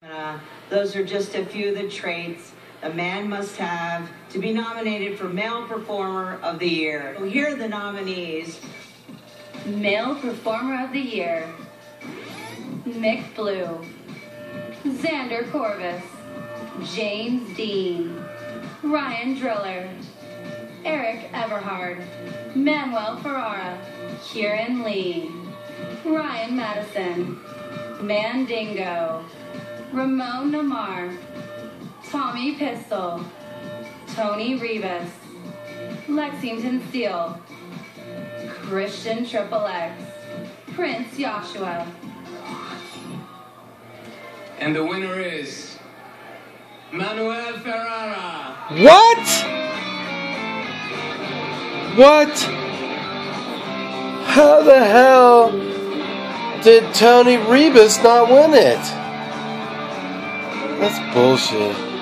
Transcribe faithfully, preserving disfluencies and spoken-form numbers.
Uh, those are just a few of the traits a man must have to be nominated for Male Performer of the Year. So here are the nominees. Male Performer of the Year: Mick Blue, Xander Corvus, James Dean, Ryan Driller, Eric Everhard, Manuel Ferrara, Kieran Lee, Ryan Madison, Mandingo, Ramon Namar, Tommy Pistol, Tony Rivas, Lexington Steele, Christian Triple X, Prince Joshua. And the winner is Manuel Ferrara. What? What? How the hell did Tony Rivas not win it? That's bullshit.